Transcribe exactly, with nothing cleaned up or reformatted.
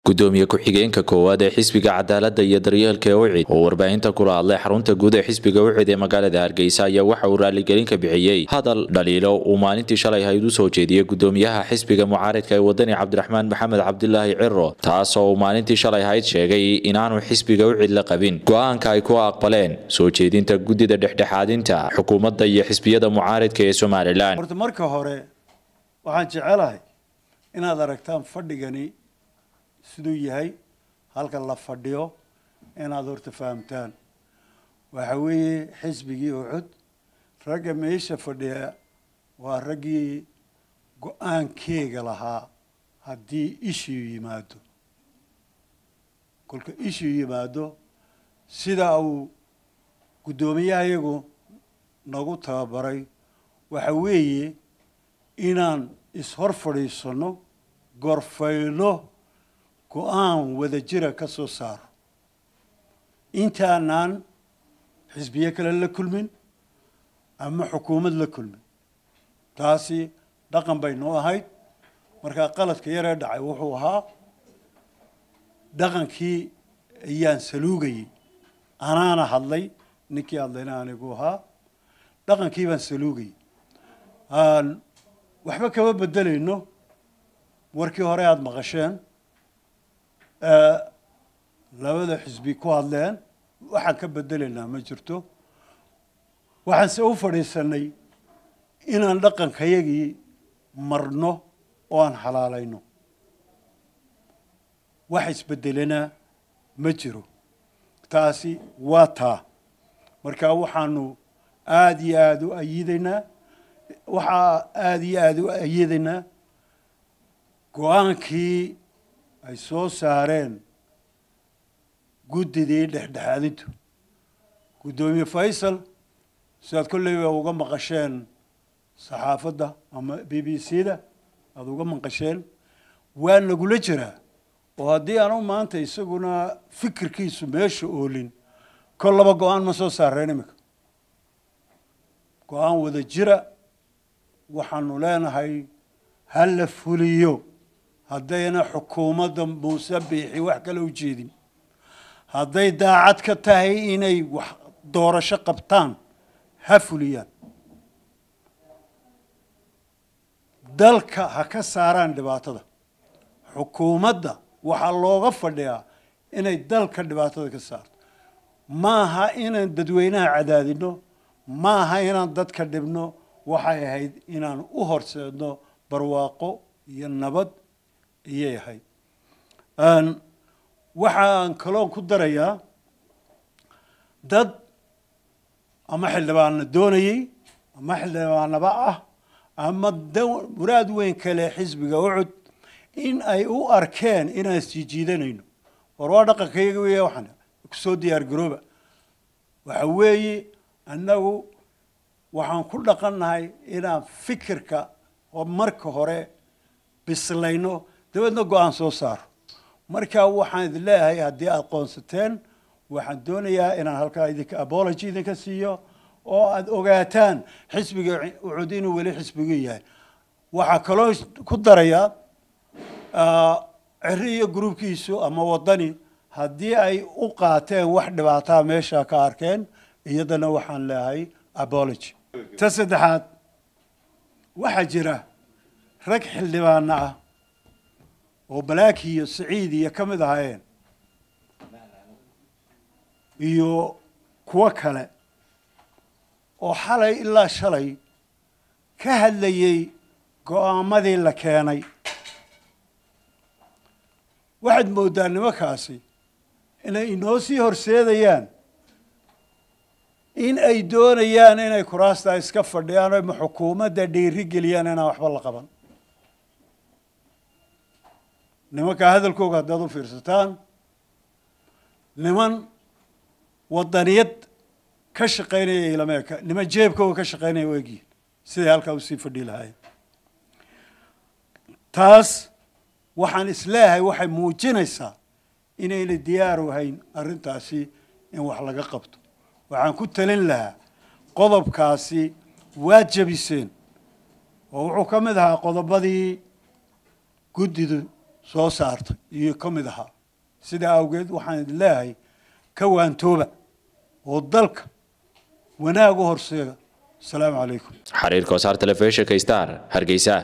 gudoomiye ku-xigeenka koowaad ee xisbiga cadaaladda iyo daryeelka Ucid oo warbaahinta kula hadlay xarunta guud ee xisbiga Ucid ee magaalada Hargeysa ayaa waxa uu raaligelin ka bixiyay hadal dhaliilo uu maalintii shalay ahayd u soo jeediyay gudoomiyaha xisbiga mucaaradka ee wadani Cabdiraxmaan Maxamed Cabdilaahi Ciro taas oo maalintii shalay ahayd sheegay inaanu xisbiga Ucid la qabin go'aanka ay ku aqbaleen soo jeedinta gudida dhexdhexaadinta xukuumadda iyo xisbiyada mucaaradka ee Soomaaliland. horta marka hore waxaan jecelahay inaad aragtaan fadhigani siduu yahay halka la fadhiyo inaad horta fahamtaan waxa weeye xisbigii Ucid ragga meesha fadhiya waa raggii go'aankeega lahaa haddii issue yimaado kolka issue yimaado sida uu gudoomiyahayagu nagu tababaray waxa weeye inaan ishor fadhiisano gorfayno go'aan wada jira ka soo saaro intaanaan xisbiye kale la kulmin ama xukuumad la kulmin taasi dhaqan bay noo ahayd markaa qaladka yaree dhacay wuxuu ahaa dhaqankii ayaan saluugayay anaana hadlay ninkii hadlayna anigu ahaa dhaqankii baan saluugayay waxba kama bedelayno warkii hore aada maqasheen labada xisbi ku hadleen waxaan ka bedelaynaa ma jirto waxaanse u fadhiisanay inaan dhaqankayagii marno oo aan xalaalayno wax isbedelana ma jiro taasi waa taa marka waxaanu aada iyo aada u ayidaynaa waxaa aada iyo aada u ayidaynaa go-aankii ay soo saareen guddidii dhexdhexaadintu guddoomiye Faysal sidaad kolleyba uga maqasheen saxaafadda ama B B C-da aada uga maqasheen waa nagula jiraa oo haddii aanu maanta isaguna fikirkiisu meesha oolin kol laba go-aan ma soo saareen imika go-aan wada jira waxaanu leenahay ha la fuliyo haddayna xukuumadda muuse biixi wax kale u jeedin hadday daacad ka tahay inay wax doorasho qabtaan ha fuliyaan dalka ha ka saaraan dhibaatada xukuumadda waxaa looga fadhiyaa inay dalka dhibaatada ka saarto maaha inaan dadweynaha cadaadino maaha inaan dadka dhibno waxay ahayd inaan u horseedno barwaaqo iyo nabad iyay ahayd waxaan kaloo ku darayaa dad ama xildhibaanna doonayay ama xildhibaanaba ah ama muraad weyn kale xisbiga Ucid in ay u arkeen inaan sii jiidanayno war waa dhaqankayaga weeye waxaan kusoo diyaar garooba waxa weeye annagu waxaan ku dhaqannahay inaan fikirka oo marka hore bislayno dabeedna go-aan soo saaro markaa waxaan idin leeyahay haddii aad qoonsateen waxaan doonayaa inaan halkaa idinka apology idinka siiyo oo aada ogaataan xisbiga Ucid inuu weli xisbigu yahay waxaa kaloo ku darayaa Ciri iyo gruubkiisu ama wadani haddii ay u qaateen wax dhibaataa meesha ka arkeen iyadana waxaan leeyahay apology ta saddexaad waxaa jira rag xildhibaana ah oo Balaaki iyo Saciid iyo ka mid ahaayeen iyo kuwa kale oo xalay ilaa shalay ka hadlayay go'aamadii la keenay waxaad moodaa nimankaasi inay inoo sii horseedayaan in ay doonayaan inay kuraasta iska fadhiyaan oo xukuumadda dhiiri geliyaan inaan waxba la qaban nimanka hadalkooga haddaad u fiirsataan niman wadaniyad ka shaqaynaya ilameeka niman jeebkooga ka shaqaynaya weegiin siday halkaa usii fadhi lahaayeen taas waxaan isleeyahay waxay muujinaysaa inayna diyaar u hayn arrintaasi in wax laga qabto waxaan ku talin lahaa qodobkaasi waa jabiseen oo wuxuu ka mid ahaa qodobadii guddidu soo saartay iyo ka mid ahaa sidaa awgeed waxaan idin leeyahay ka waantooba oo dalka wanaag u horseeda. السلام عليكم. حرير كوسار تلفزيون كيستار هرقيسة.